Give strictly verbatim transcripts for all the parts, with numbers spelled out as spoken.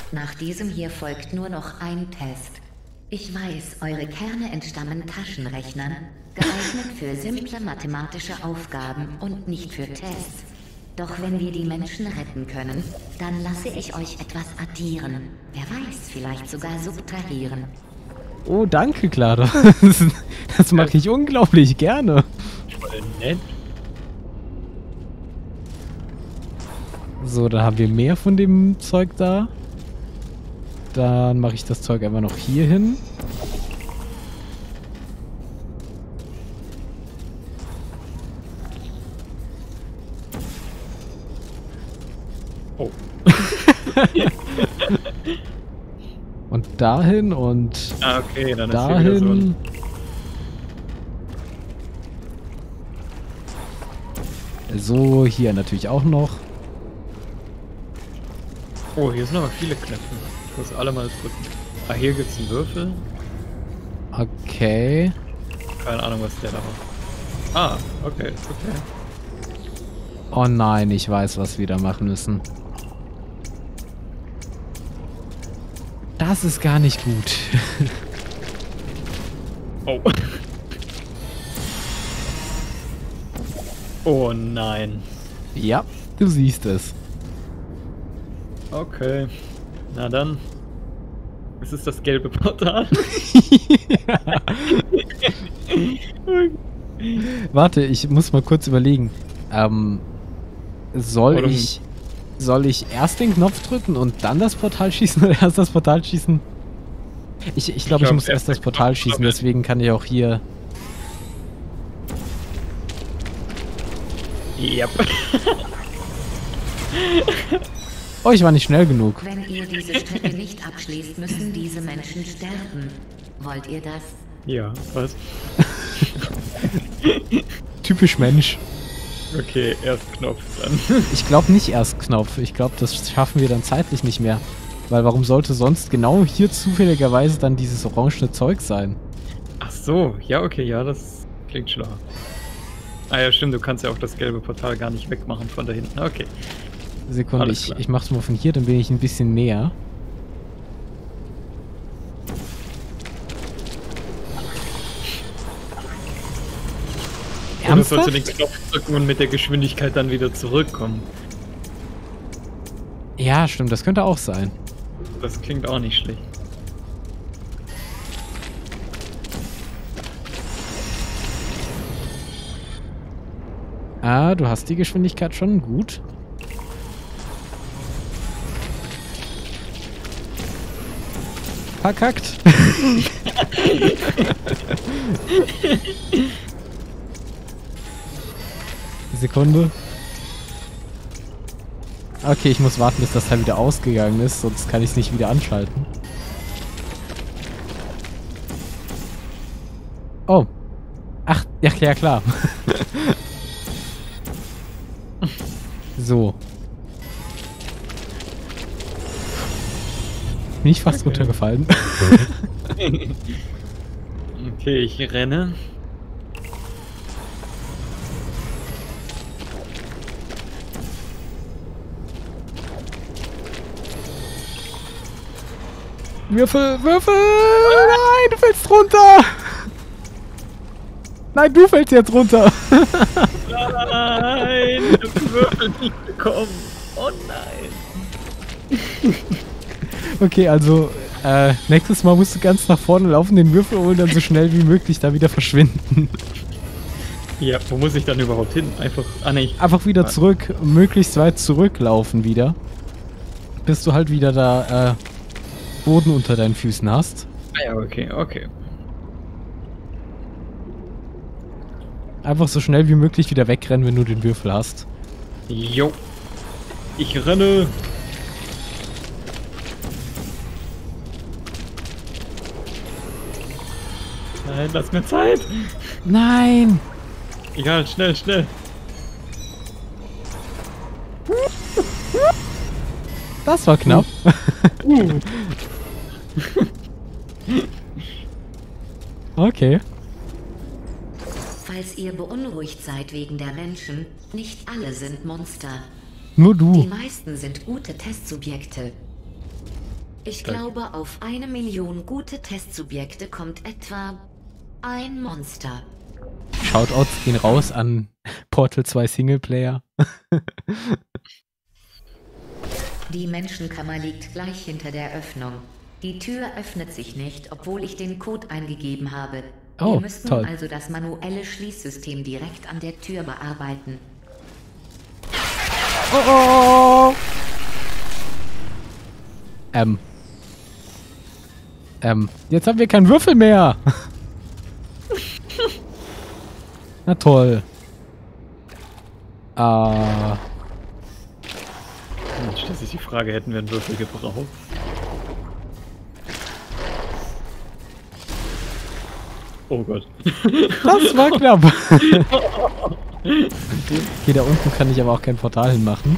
Nach diesem hier folgt nur noch ein Test. Ich weiß, eure Kerne entstammen Taschenrechnern, geeignet für simple mathematische Aufgaben und nicht für Tests. Doch wenn wir die Menschen retten können, dann lasse ich euch etwas addieren. Wer weiß, vielleicht sogar subtrahieren. Oh, danke, Clara. Das mache ich unglaublich gerne. Voll nett. So, dann haben wir mehr von dem Zeug da. Dann mache ich das Zeug einfach noch hier hin. Oh. Und dahin und Ah, okay, dann ist hier wieder so dahin. ein... So, hier natürlich auch noch. Oh, hier sind aber viele Knöpfe. Ich muss alle mal drücken. Ah, hier gibt's einen Würfel. Okay. Keine Ahnung, was der da macht. Ah, okay, okay. Oh nein, ich weiß, was wir da machen müssen. Das ist gar nicht gut. Oh. Oh nein. Ja, du siehst es. Okay. Na dann. Es ist das gelbe Portal. Warte, ich muss mal kurz überlegen. Ähm, soll Warum? ich soll ich erst den Knopf drücken und dann das Portal schießen oder erst das Portal schießen? Ich, ich glaube, ich, glaub, muss erst das der Portal Knopf schießen, doppelt. deswegen kann ich auch hier... Yep. Oh, ich war nicht schnell genug. Wenn ihr diese Strecke nicht abschließt, müssen diese Menschen sterben. Wollt ihr das? Ja, was? Typisch Mensch. Okay, erst Knopf dann. Ich glaube nicht erst Knopf. Ich glaube, das schaffen wir dann zeitlich nicht mehr. Weil warum sollte sonst genau hier zufälligerweise dann dieses orangene Zeug sein? Ach so, ja, okay, ja, das klingt schlau. Ah ja, stimmt, du kannst ja auch das gelbe Portal gar nicht wegmachen von da hinten. Okay. Sekunde, Alles ich, klar. ich mach's mal von hier, dann bin ich ein bisschen näher. Oder sollst du den Ernsthaft? Knopf drücken und mit der Geschwindigkeit dann wieder zurückkommen? Ja, stimmt, das könnte auch sein. Das klingt auch nicht schlecht. Ah, du hast die Geschwindigkeit schon gut. Verkackt. Sekunde. Okay, ich muss warten, bis das Teil wieder ausgegangen ist, sonst kann ich es nicht wieder anschalten. Oh. Ach, ja, ja klar. So. Bin ich fast Okay. runtergefallen. Okay, ich renne. Würfel, Würfel! Nein, du fällst runter! Nein, du fällst jetzt runter! Nein, ich hab den Würfel nicht bekommen. Oh nein. Okay, also äh, nächstes Mal musst du ganz nach vorne laufen, den Würfel holen, dann so schnell wie möglich da wieder verschwinden. Ja, wo muss ich dann überhaupt hin? Einfach, ah ne, ich- Einfach wieder zurück, möglichst weit zurücklaufen wieder. Bis du halt wieder da äh, Boden unter deinen Füßen hast. Ah ja, okay, okay. Einfach so schnell wie möglich wieder wegrennen, wenn du den Würfel hast. Jo. Ich renne. Nein, lass mir Zeit. Nein! Egal, schnell, schnell. Das war knapp. Okay. Falls ihr beunruhigt seid wegen der Menschen, nicht alle sind Monster. Nur Die du. meisten sind gute Testsubjekte. Ich Danke. glaube, auf eine Million gute Testsubjekte kommt etwa ein Monster. Shoutouts gehen raus an Portal zwei Singleplayer. Die Menschenkammer liegt gleich hinter der Öffnung. Die Tür öffnet sich nicht, obwohl ich den Code eingegeben habe. Oh, Wir müssten toll. also das manuelle Schließsystem direkt an der Tür bearbeiten. Oh, oh. Ähm. Ähm, jetzt haben wir keinen Würfel mehr. Na toll. Ah. Mensch, das ist die Frage, hätten wir einen Würfel gebraucht? Oh Gott. Das war knapp. Hier da unten kann ich aber auch kein Portal hinmachen.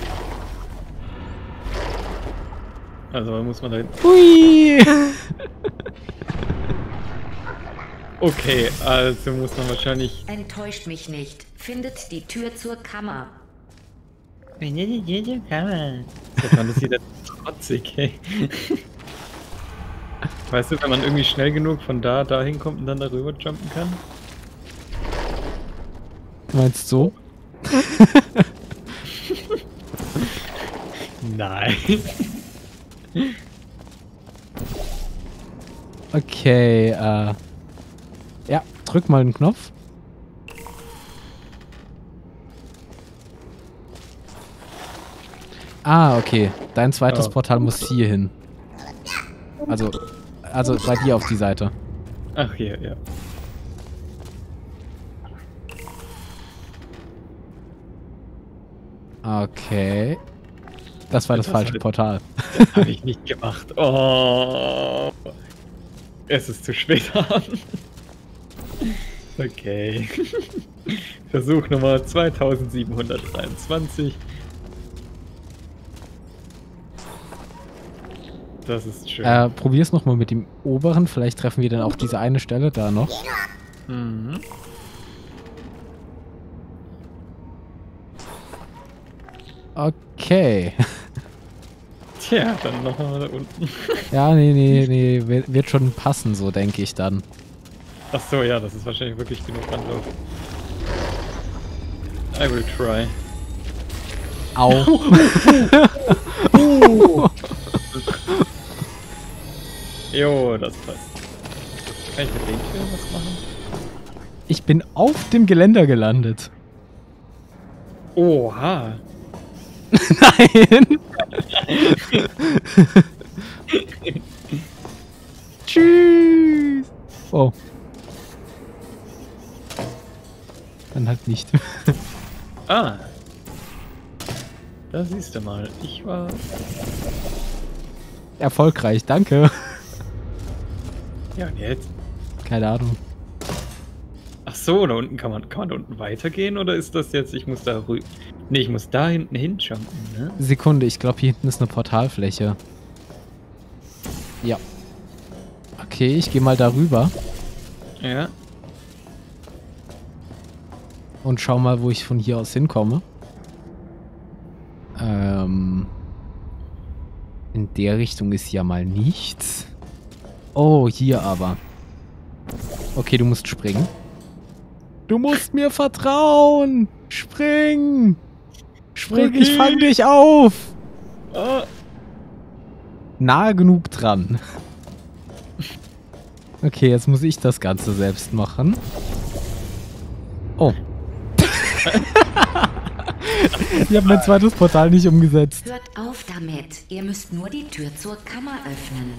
Also muss man da hin. Hui. Okay, also muss man wahrscheinlich. Enttäuscht mich nicht. Findet die Tür zur Kammer. Findet die Tür zur Kammer. Das war das wieder trotzig, hey. Weißt du, wenn man irgendwie schnell genug von da dahin kommt und dann darüber jumpen kann? Meinst du so? Nein. Okay, äh. Ja, drück mal den Knopf. Ah, okay. Dein zweites Oh. Portal muss hier hin. Also, also bei dir auf die Seite. Ach hier, ja. Okay. Das war das Das falsche halt- Portal. Habe ich nicht gemacht. Oh. Es ist zu spät. Okay. Versuch Nummer zweitausendsiebenhundertdreiundzwanzig. Das ist schön. Äh, probier's nochmal mit dem oberen. Vielleicht treffen wir dann auch diese eine Stelle da noch. Mhm. Okay. Tja, dann nochmal da unten. Ja, nee, nee, nee. Wird wird schon passen, so denke ich dann. Ach so, ja, das ist wahrscheinlich wirklich genug Anlauf. I will try. Au. Jo, das passt. Kann ich mit den Türen was machen? Ich bin auf dem Geländer gelandet. Oha. Nein. Tschüss. Oh. Dann halt nicht. Ah. Da siehst du mal. Ich war... Erfolgreich, danke. Ja, und jetzt? Keine Ahnung. Ach so, da unten kann man... Kann man da unten weitergehen? Oder ist das jetzt... Ich muss da rüber... Nee, ich muss da hinten hinjumpen, ne? Sekunde, ich glaube hier hinten ist eine Portalfläche. Ja. Okay, ich gehe mal darüber Ja. und schau mal, wo ich von hier aus hinkomme. Ähm... In der Richtung ist ja mal nichts. Oh, hier aber. Okay, du musst springen. Du musst mir vertrauen! Spring! Spring, Okay. ich fang dich auf! Ah. Nahe genug dran. Okay, jetzt muss ich das Ganze selbst machen. Oh. Ich habe mein zweites Portal nicht umgesetzt. Hört auf damit. Ihr müsst nur die Tür zur Kammer öffnen.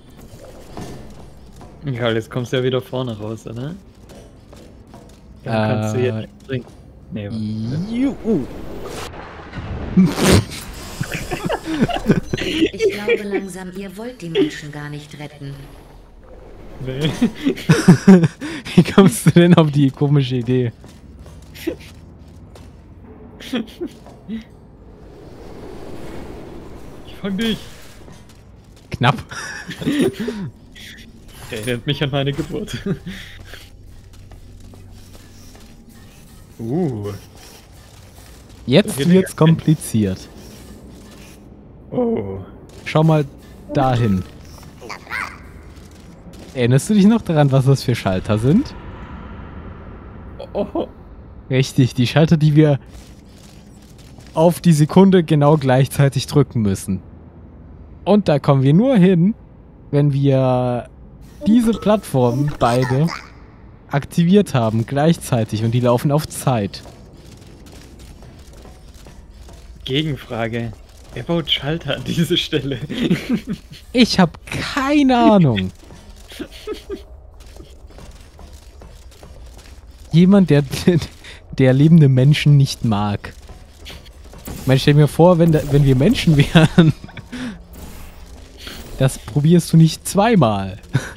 Ja, jetzt kommst du ja wieder vorne raus, oder? Dann kannst du Äh, jetzt springen. Nee, warte. Juhu. Ich glaube langsam, ihr wollt die Menschen gar nicht retten. Nee. Wie kommst du denn auf die komische Idee? Ich fang dich. Knapp. Erinnert mich an meine Geburt. uh. Jetzt wird's kompliziert. Oh. Schau mal dahin. Erinnerst du dich noch daran, was das für Schalter sind? Oh. Richtig, die Schalter, die wir auf die Sekunde genau gleichzeitig drücken müssen. Und da kommen wir nur hin, wenn wir diese Plattformen beide aktiviert haben, gleichzeitig. Und die laufen auf Zeit. Gegenfrage. Wer baut Schalter an diese Stelle? Ich habe keine Ahnung. Jemand, der, der lebende Menschen nicht mag. Ich meine, stell mir vor, wenn, da, wenn wir Menschen wären, das probierst du nicht zweimal.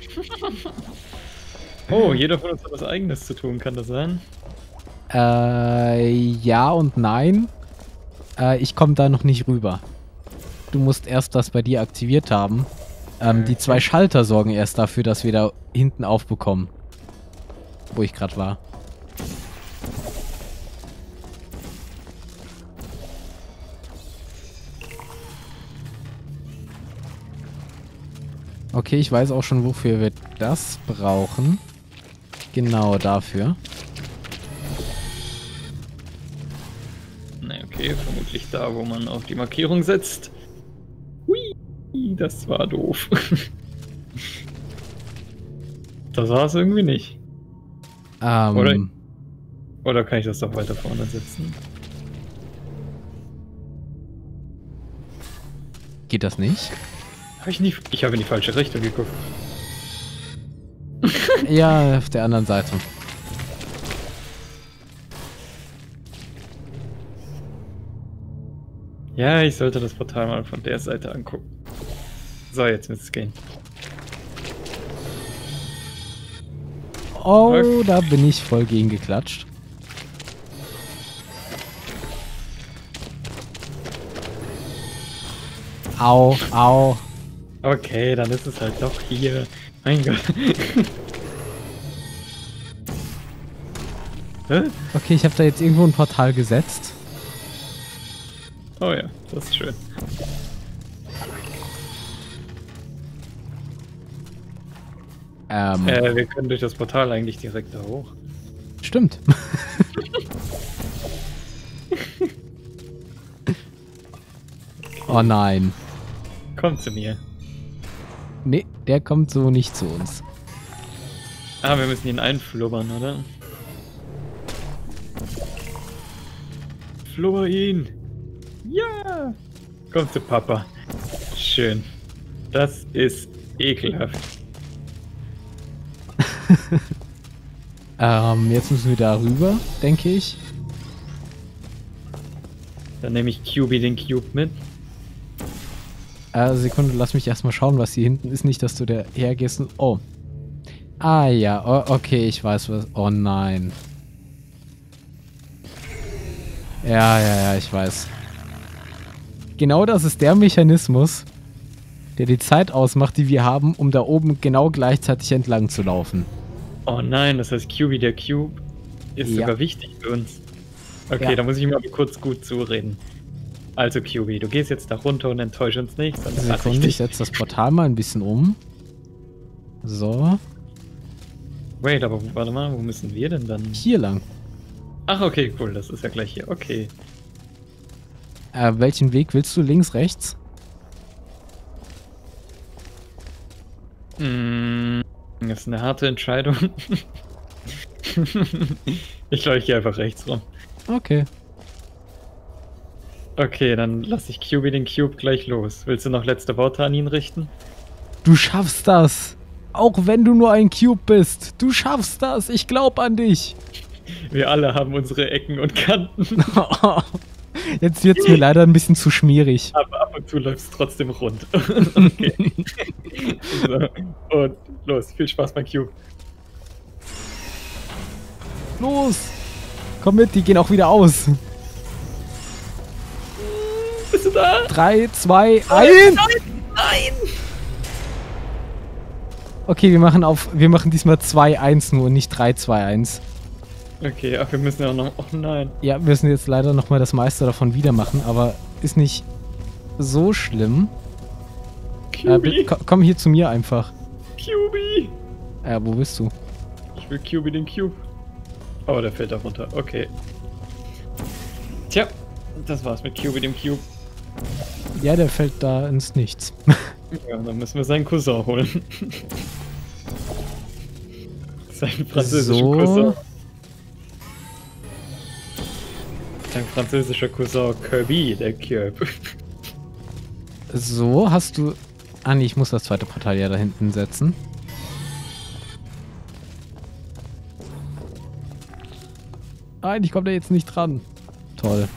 Oh, jeder von uns hat was Eigenes zu tun, kann das sein? Äh, ja und nein. Äh, ich komme da noch nicht rüber. Du musst erst das bei dir aktiviert haben. Ähm, die zwei Schalter sorgen erst dafür, dass wir da hinten aufbekommen. Wo ich gerade war. Okay, ich weiß auch schon, wofür wir das brauchen. Genau dafür. Na okay, vermutlich da, wo man auf die Markierung setzt. Hui, das war doof. Das war es irgendwie nicht. Ähm, Oder, oder kann ich das doch weiter vorne setzen? Geht das nicht? Hab ich nicht. Ich habe in die falsche Richtung geguckt. Ja, auf der anderen Seite. Ja, ich sollte das Portal mal von der Seite angucken. So, jetzt müsste es gehen. Oh, Okay. da bin ich voll gegen geklatscht. Au, au. Okay, dann ist es halt doch hier. Mein Gott. Hä? Okay, ich habe da jetzt irgendwo ein Portal gesetzt. Oh ja, das ist schön. Ähm, Äh, wir können durch das Portal eigentlich direkt da hoch. stimmt. Oh nein. Komm zu mir. Nee, der kommt so nicht zu uns. Ah, wir müssen ihn einflubbern, oder? Flubber ihn! Ja! Komm zu Papa. Schön. Das ist ekelhaft. Ähm, jetzt müssen wir da rüber, denke ich. Dann nehme ich Q B den Cube mit. Äh, Sekunde, lass mich erstmal schauen, was hier hinten ist. Nicht, dass du da hergehst und... Oh. Ah ja, oh, okay, ich weiß was. Oh nein. Ja, ja, ja, ich weiß. Genau das ist der Mechanismus, der die Zeit ausmacht, die wir haben, um da oben genau gleichzeitig entlang zu laufen. Oh nein, das heißt Q B der Cube ist Ja. sogar wichtig für uns. Okay, Ja. da muss ich mir aber kurz gut zureden. Also Q B, du gehst jetzt da runter und enttäusch uns nicht, sonst lass ich Sekunde, ich dich. setze das Portal mal ein bisschen um. So, Wait, aber warte mal, wo müssen wir denn dann? hier lang. Ach, okay, cool, das ist ja gleich hier. Okay. Äh, welchen Weg willst du? Links, rechts? Mm, das ist eine harte Entscheidung. Ich glaube, ich gehe einfach rechts rum. Okay. Okay, dann lasse ich Q B den Cube gleich los. Willst du noch letzte Worte an ihn richten? Du schaffst das! Auch wenn du nur ein Cube bist! Du schaffst das! Ich glaub an dich! Wir alle haben unsere Ecken und Kanten, Jetzt wird's mir leider ein bisschen zu schmierig. aber ab und zu läuft es trotzdem rund. Okay. So, und los, viel Spaß beim Cube. Los! Komm mit, die gehen auch wieder aus. Bist du da? drei, zwei, eins! Nein! Okay, wir machen auf. Wir machen diesmal zwei eins nur und nicht drei zwei eins. Okay, ach, wir müssen ja auch noch. Oh nein. Ja, wir müssen jetzt leider nochmal das meiste davon wieder machen, aber ist nicht so schlimm. Äh, bitte, ko- komm hier zu mir einfach. Cubi! Äh, wo bist du? Ich will Cubi den Cube. Oh, der fällt da runter. Okay. Tja, das war's mit Cubi dem Cube. Ja, der fällt da ins Nichts. Ja, dann müssen wir seinen Cousin holen. Sein französischer So. Cousin. Sein französischer Cousin Kirby, der Cube. So, hast du... Ah nee, ich muss das zweite Portal ja da hinten setzen. Nein, ich komme da jetzt nicht dran. Toll.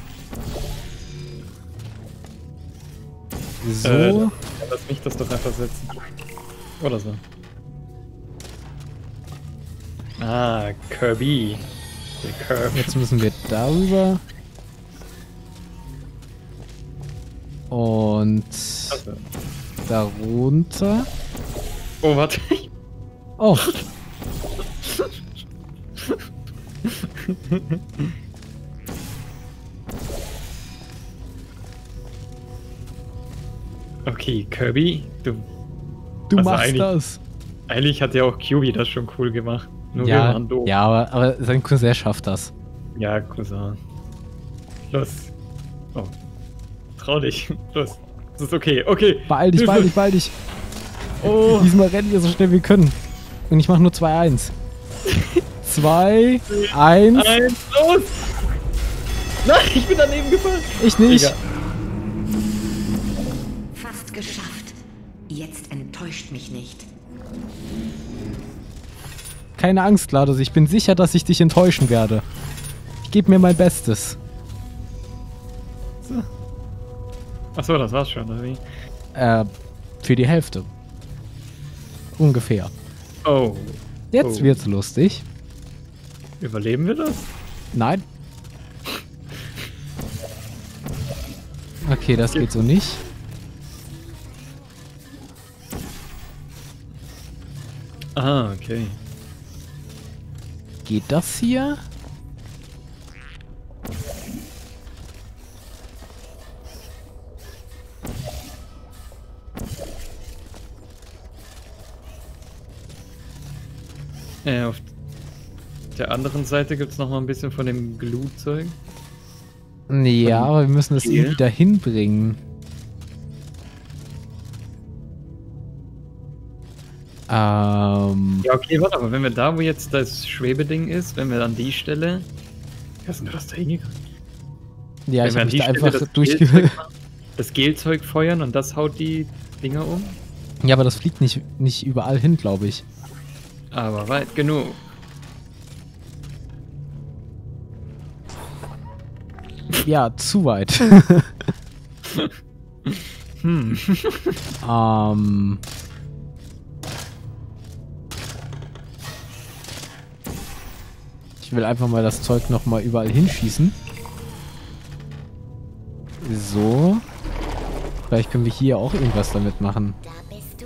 So. Äh, ja, lass mich das doch einfach setzen. Oder so. Ah, Kirby. Der Curve. Jetzt müssen wir darüber. Und Also. darunter. Oh, warte. Oh, Okay, Kirby, du. du Also machst eigentlich- das. Eigentlich hat ja auch Cubi das schon cool gemacht. Nur wir Ja, waren doof. ja aber, aber sein Cousin schafft das. Ja, Cousin. Los. Oh. Trau dich. Los. Das ist okay. Okay. Beeil dich, beeil dich, beeil dich. Oh. Diesmal rennen wir so schnell wir können. Und ich mach nur zwei eins. zwei, eins. Eins, los! Nein, ich bin daneben gefallen. Ich nicht. Egal. Fast geschafft. Jetzt enttäuscht mich nicht. Keine Angst, Gladys. Ich bin sicher, dass ich dich enttäuschen werde. Ich gebe mir mein Bestes. Achso, das war's schon, oder wie? Äh, für die Hälfte. Ungefähr. Oh. Jetzt Oh. wird's lustig. Überleben wir das? Nein. Okay, das geht so nicht. Ah, okay. Geht das hier? Äh, auf der anderen Seite gibt's noch mal ein bisschen von dem Glutzeug. Nee, ja, aber wir müssen es Hier? irgendwie dahin bringen. Ähm, Ja, okay, warte, aber wenn wir da, wo jetzt das Schwebeding ist, wenn wir an die Stelle... Wie hast du das da hingekriegt? ja, Wenn ich wir habe an mich die da Stelle einfach das durchge... Gelzeug machen, das Gelzeug feuern und das haut die Dinger um? Ja, aber das fliegt nicht, nicht überall hin, glaube ich. Aber weit genug. Ja, zu weit. Hm. ähm... Ich will einfach mal das Zeug nochmal überall hinschießen. So. Vielleicht können wir hier auch irgendwas damit machen. Da bist du.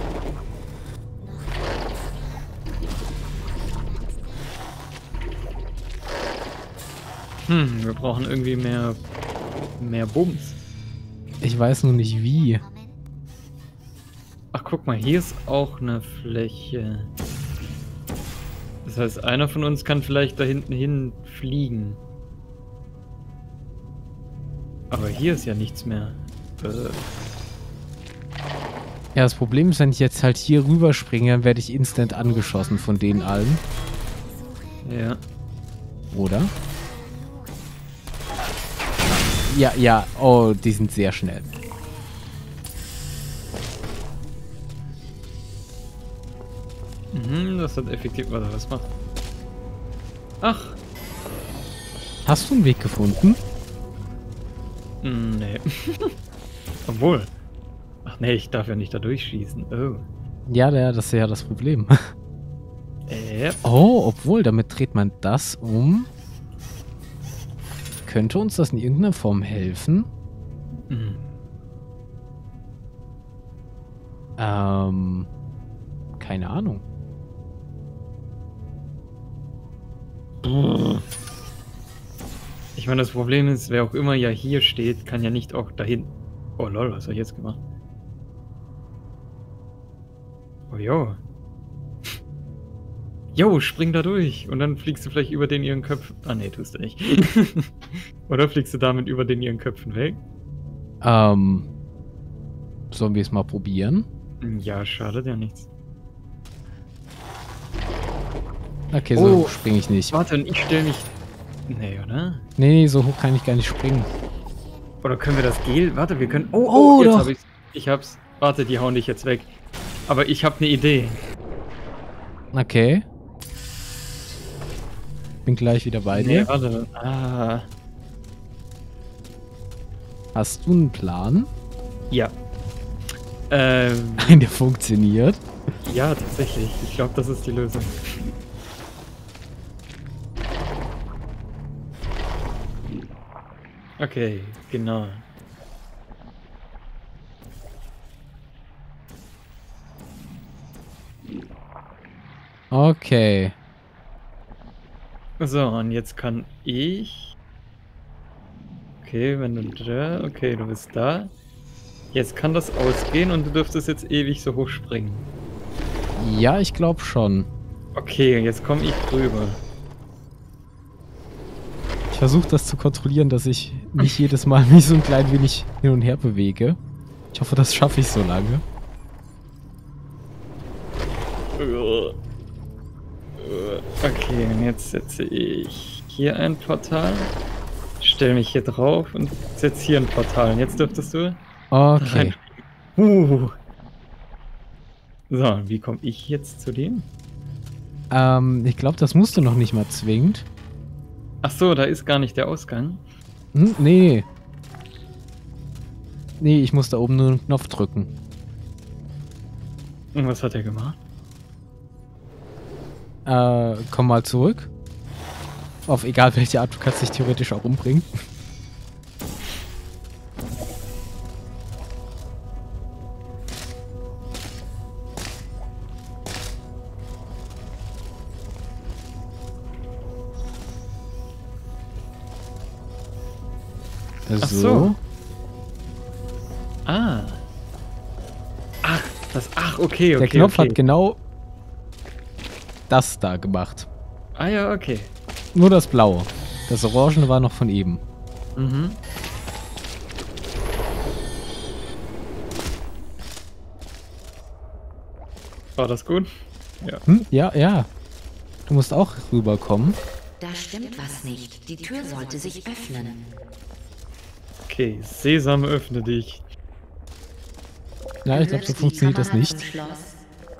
Hm, wir brauchen irgendwie mehr, mehr Bums. Ich weiß nur nicht wie. Ach, guck mal, hier ist auch eine Fläche. Das heißt, einer von uns kann vielleicht da hinten hin fliegen. Aber hier ist ja nichts mehr. Äh, Ja, das Problem ist, wenn ich jetzt halt hier rüberspringe, dann werde ich instant angeschossen von denen allen. ja. Oder? Ja, ja. Oh, die sind sehr schnell. Mhm, das hat effektiv... Warte, was macht? Ach, Hast du einen Weg gefunden? mm, nee. Obwohl. Ach nee, ich darf ja nicht da durchschießen. Oh. Ja, ja, das ist ja das Problem. Äh, Oh, obwohl, damit dreht man das um. Könnte uns das in irgendeiner Form helfen? mm. Ähm, keine Ahnung. Ich meine, das Problem ist, wer auch immer ja hier steht, kann ja nicht auch dahin... Oh lol, was habe ich jetzt gemacht? Oh jo. Jo, spring da durch. Und dann fliegst du vielleicht über den ihren Köpfen. Ah, nee, tust du nicht. Oder fliegst du damit über den ihren Köpfen weg? Ähm. Sollen wir es mal probieren? Ja, schadet ja nichts. Okay, so Oh. hoch springe ich nicht. Warte, und ich stelle mich. Nee, oder? Nee, nee, so hoch kann ich gar nicht springen. Oder können wir das Gel? Warte, wir können. Oh, Oh, oh, jetzt doch. hab ich's. Ich hab's. Warte, die hauen dich jetzt weg. Aber ich hab eine Idee. Okay. Bin gleich wieder bei Nee, dir. warte. Ah. Hast du einen Plan? Ja. Ähm. Nein, der funktioniert. Ja, tatsächlich. Ich glaube, das ist die Lösung. Okay, genau. Okay. So, und jetzt kann ich. Okay, wenn du da. Okay, du bist da. Jetzt kann das ausgehen und du dürftest jetzt ewig so hoch springen. Ja, ich glaube schon. Okay, jetzt komme ich rüber. Ich versuche das zu kontrollieren, dass ich nicht jedes Mal mich so ein klein wenig hin und her bewege. Ich hoffe, das schaffe ich so lange. Okay, und jetzt setze ich hier ein Portal. Stell mich hier drauf und setze hier ein Portal. Und jetzt dürftest du Okay. Uh. So, wie komme ich jetzt zu dem? Ähm, ich glaube, das musst du noch nicht mal zwingend. Ach so, da ist gar nicht der Ausgang. Hm, nee. Nee, ich muss da oben nur einen Knopf drücken. Und was hat er gemacht? Äh, komm mal zurück. Auf egal welche Art, du kannst dich theoretisch auch umbringen. Ach so. Ah. Ach, das. Ach, okay, okay. Der Knopf okay. hat genau das da gemacht. Ah ja, okay. Nur das Blaue. Das Orangene war noch von eben. Mhm. War das gut? Ja. Hm? Ja, ja. Du musst auch rüberkommen. Da stimmt was nicht. Die Tür sollte sich öffnen. Okay, Sesam, öffne dich. Ja, ich glaube, so Gehört die funktioniert das Kamera nicht. zum Schloss?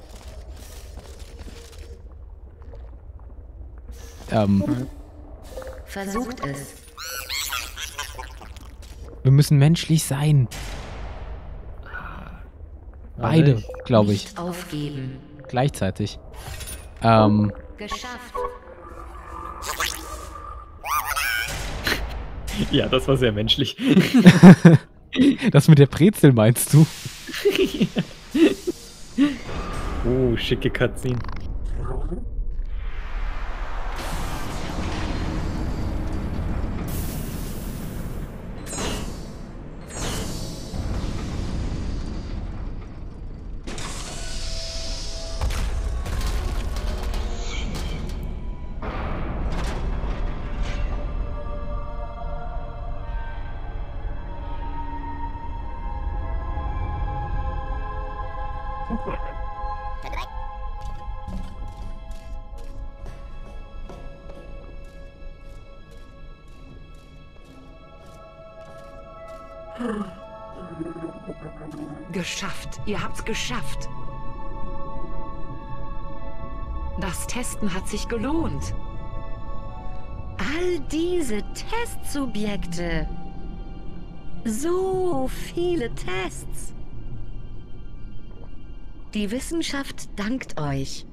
Ähm, Versucht es. wir müssen menschlich sein. Beide, Warte, glaube ich. Nicht aufgeben. Gleichzeitig. Ähm, Geschafft. Ja, das war sehr menschlich. das mit der Brezel meinst du? Oh, schicke Cutscene. Geschafft. Ihr habt's geschafft. Das Testen hat sich gelohnt. All diese Testsubjekte. So viele Tests. Die Wissenschaft dankt euch.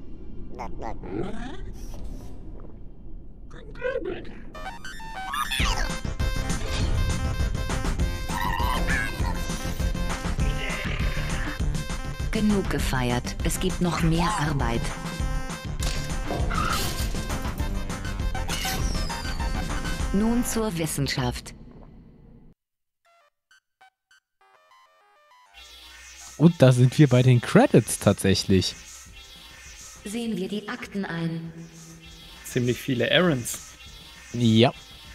Genug gefeiert. Es gibt noch mehr Arbeit. Nun zur Wissenschaft. Und da sind wir bei den Credits tatsächlich. Sehen wir die Akten ein. Ziemlich viele Errands. Ja.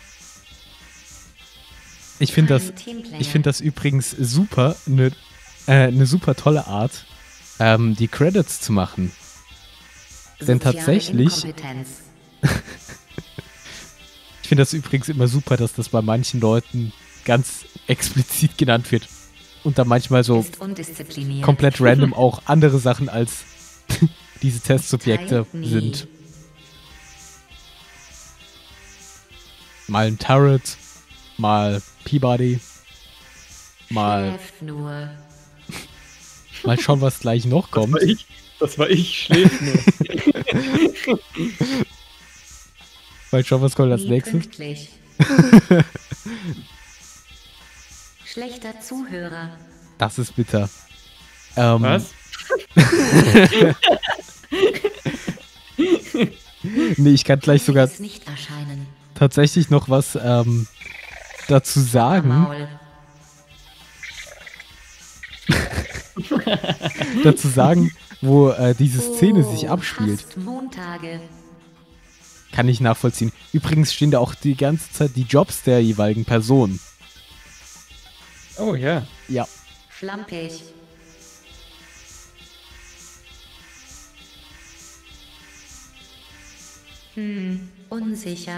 Ich finde das, Kein Teamplayer. ich finde das übrigens super, eine äh, ne super tolle Art, ähm, die Credits zu machen. Denn Soziale tatsächlich, Inkompetenz. ich finde das übrigens immer super, dass das bei manchen Leuten ganz explizit genannt wird. Und da manchmal so Ist undiszipliniert. komplett random auch andere Sachen als diese Testsubjekte Teilt nie. sind. Mal ein Turret, mal Peabody, mal, Schläft nur. mal schauen, was gleich noch Das kommt. war ich. Das war ich, schläft nur. Mal schauen, was kommt als Nie nächstes. pünktlich. Schlechter Zuhörer. Das ist bitter. Ähm, Was? Nee, ich kann gleich sogar Es nicht erscheinen. tatsächlich noch was ähm, dazu sagen. Maul. dazu sagen, wo äh, diese Szene sich Oh, abspielt. Fast Montage. Kann ich nachvollziehen. Übrigens stehen da auch die ganze Zeit die Jobs der jeweiligen Person. Oh ja. Ja. Schlampig. Hm, unsicher.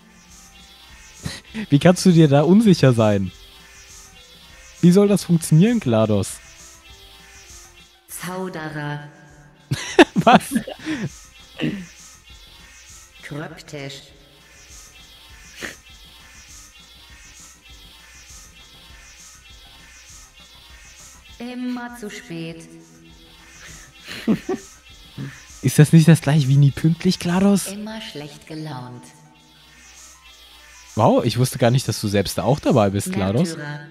Wie kannst du dir da unsicher sein? Wie soll das funktionieren, GLaDOS? Zauderer. Was? Kryptisch. Immer zu spät. Ist das nicht das gleiche wie nie pünktlich, GLaDOS? Immer schlecht gelaunt. Wow, ich wusste gar nicht, dass du selbst da auch dabei bist, GLaDOS. Märtyrer.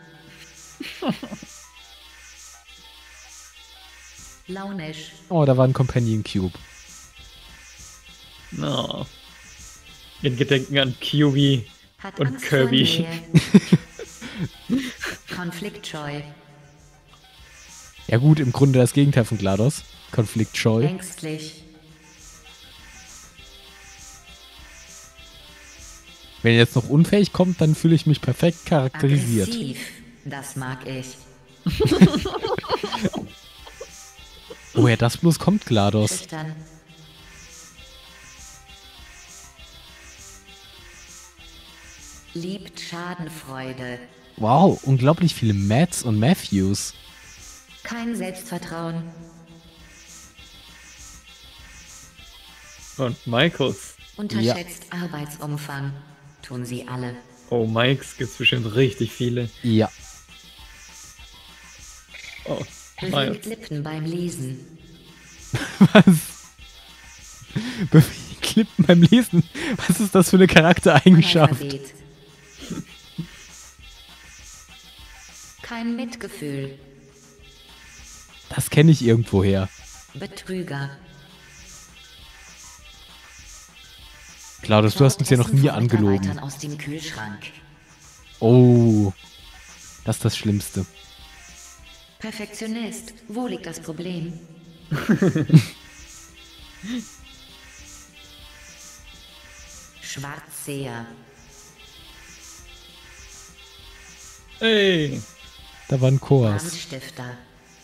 Launisch. Oh, da war ein Companion Cube. No. In Gedenken an Kiwi Hat und Angst vor Kirby. Nähe. Konfliktscheu. Ja gut, im Grunde das Gegenteil von GLaDOS. Konfliktscheu. Ängstlich. Wenn jetzt noch unfähig kommt, dann fühle ich mich perfekt charakterisiert. Aggressiv. Das mag ich. Woher das bloß kommt, GLaDOS? Schüchtern. Liebt Schadenfreude. Wow, unglaublich viele Matts und Matthews. Kein Selbstvertrauen. Und Michaels. Unterschätzt Arbeitsumfang. Tun sie alle. Oh, Mikes gibt's bestimmt richtig viele. Ja. Oh, Bewegt Miles. Lippen beim Lesen. Was? Bewegen Klippen beim Lesen? Was ist das für eine Charaktereigenschaft? Analphabet. Kein Mitgefühl. Das kenne ich irgendwoher. Betrüger. GLaDOS, du hast uns ja noch Essen nie von angelogen. Mitarbeitern aus dem Kühlschrank. Oh, das ist das Schlimmste. Perfektionist. Wo liegt das Problem? Schwarzseher. Ey. Da war ein Koas. Brandstifter.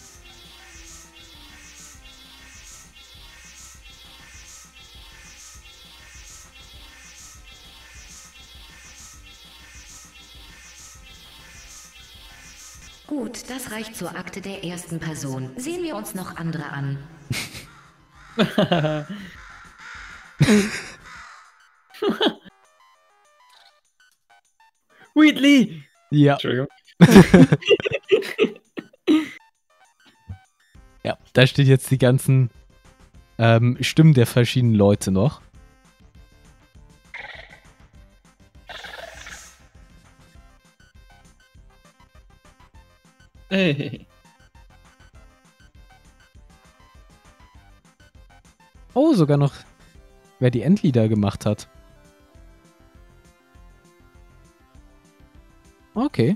Gut, das reicht zur Akte der ersten Person. Sehen wir uns noch andere an. Wheatley! Ja, Entschuldigung. ja, da steht jetzt die ganzen ähm, Stimmen der verschiedenen Leute noch. Ey. Oh, sogar noch, wer die Endlieder gemacht hat. Okay.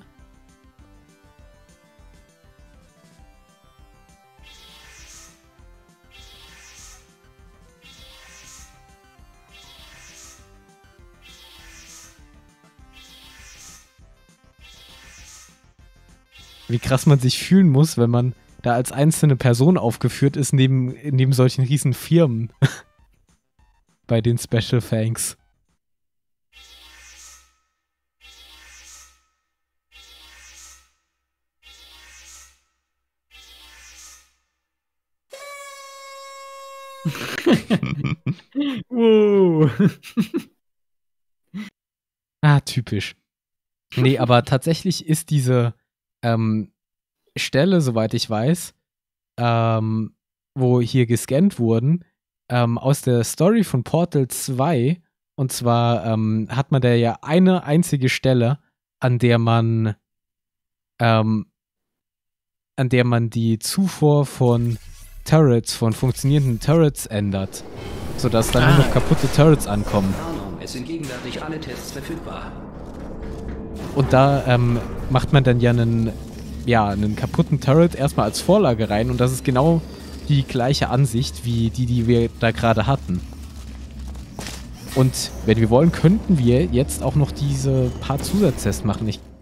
wie krass man sich fühlen muss, wenn man da als einzelne Person aufgeführt ist, neben, neben solchen riesen Firmen. Bei den Special Thanks. Wow. Ah, typisch. Nee, aber tatsächlich ist diese ähm, Stelle, soweit ich weiß, ähm, wo hier gescannt wurden, ähm, aus der Story von Portal zwei. Und zwar ähm, hat man da ja eine einzige Stelle, an der man ähm, an der man die Zufuhr von Turrets, von funktionierenden Turrets ändert. Sodass dann nur noch kaputte Turrets ankommen. Warnung, es sind gegenwärtig alle Tests verfügbar. Und da ähm, macht man dann ja einen, ja, einen kaputten Turret erstmal als Vorlage rein und das ist genau die gleiche Ansicht wie die, die wir da gerade hatten. Und wenn wir wollen, könnten wir jetzt auch noch diese paar Zusatztests machen. Ich